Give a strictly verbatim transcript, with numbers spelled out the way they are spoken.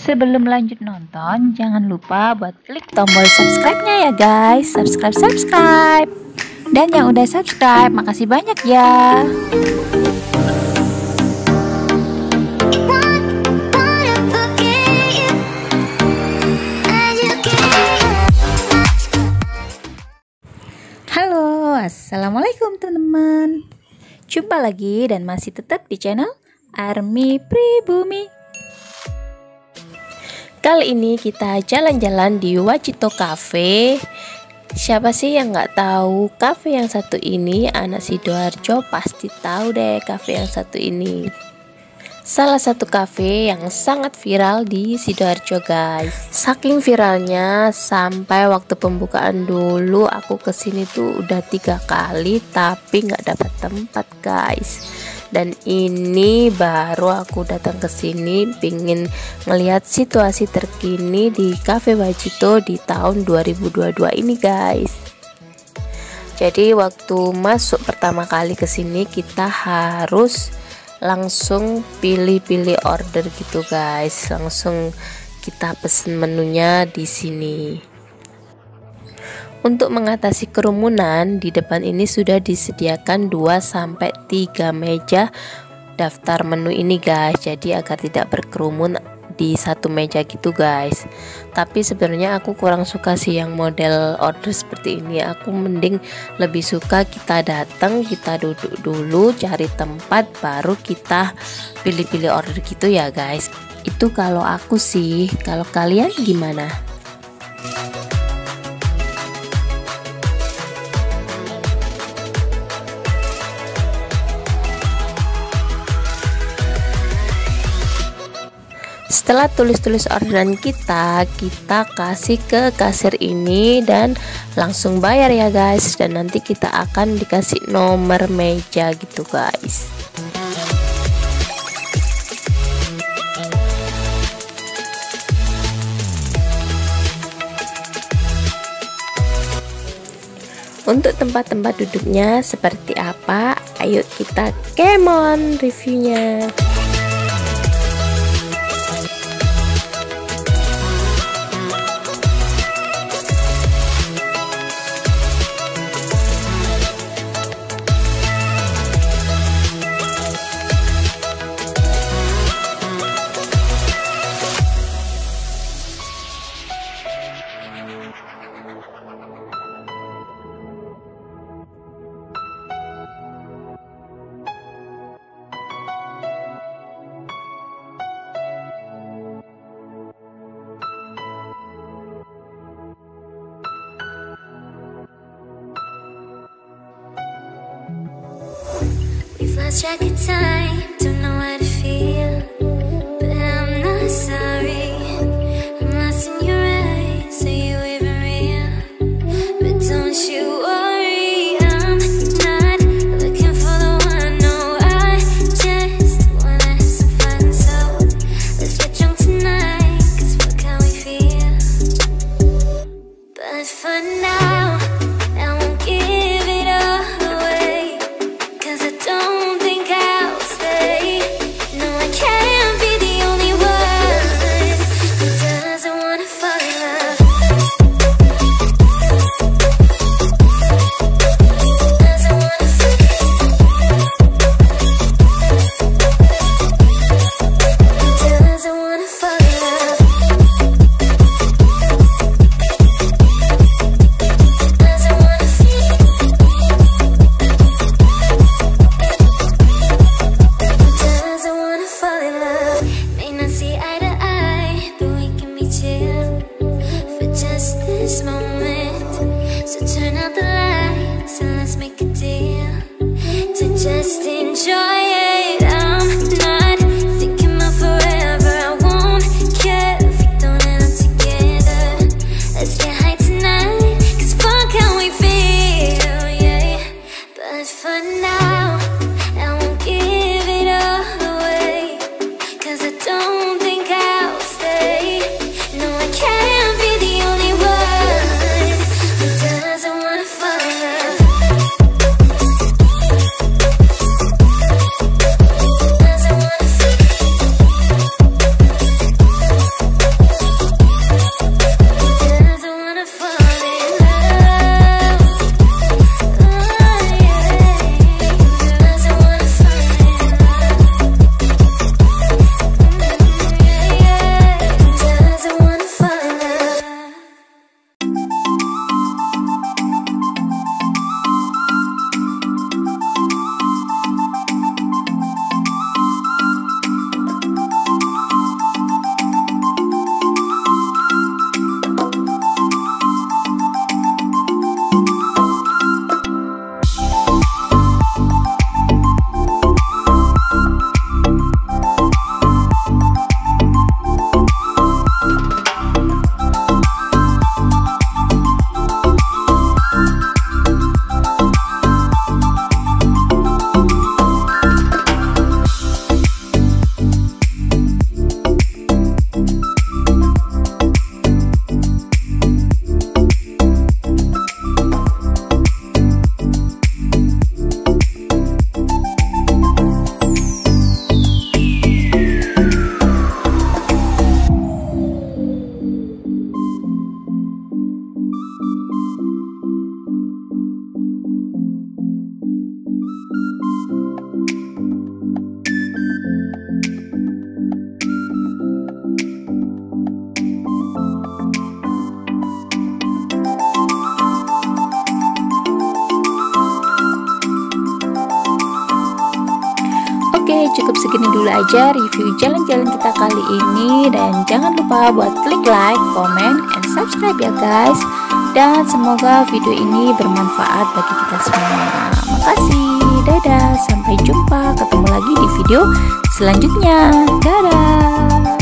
Sebelum lanjut nonton, jangan lupa buat klik tombol subscribe-nya ya guys. Subscribe, subscribe. Dan yang udah subscribe, makasih banyak ya. Halo, assalamualaikum teman-teman. Jumpa lagi dan masih tetap di channel Army Pribumi. Kali ini kita jalan-jalan di Wajito Cafe. Siapa sih yang nggak tahu cafe yang satu ini? Anak Sidoarjo pasti tahu deh cafe yang satu ini. Salah satu cafe yang sangat viral di Sidoarjo guys. Saking viralnya sampai waktu pembukaan dulu aku kesini tuh udah tiga kali tapi nggak dapat tempat guys. Dan ini baru aku datang ke sini pingin ngelihat situasi terkini di Cafe Wajito di tahun dua ribu dua puluh dua ini guys. Jadi waktu masuk pertama kali ke sini kita harus langsung pilih-pilih order gitu guys. Langsung kita pesen menunya di sini. Untuk mengatasi kerumunan, di depan ini sudah disediakan dua sampai tiga meja daftar menu ini guys. Jadi agar tidak berkerumun di satu meja gitu guys. Tapi sebenarnya aku kurang suka sih yang model order seperti ini. Aku mending lebih suka kita datang, kita duduk dulu, cari tempat, baru kita pilih-pilih order gitu ya guys. Itu kalau aku sih. Kalau kalian gimana? Setelah tulis-tulis orderan kita, kita kasih ke kasir ini dan langsung bayar ya guys. Dan nanti kita akan dikasih nomor meja gitu guys. Untuk tempat-tempat duduknya seperti apa? Ayo kita kemon reviewnya. Lost track of time, don't know how to feel, but I'm not sorry. I'm lost in your eyes, are you even real? But don't you worry, I'm not looking for the one, no, I just wanna have some fun. So let's get drunk tonight, cause fuck how we feel. But for now, I won't give it all away, cause I don't just enjoy it. I'm not thinking about forever. I won't care if we don't end up together. Let's get high tonight, cause fuck how we feel, yeah. But for now, I won't give it all away, cause I don't think I'll stay. No, I can't be the only one who doesn't wanna fall in love. segini dulu aja review jalan-jalan kita kali ini. Dan jangan lupa buat klik like, comment, and subscribe ya guys. Dan semoga video ini bermanfaat bagi kita semua. Makasih, dadah, sampai jumpa, ketemu lagi di video selanjutnya. Dadah.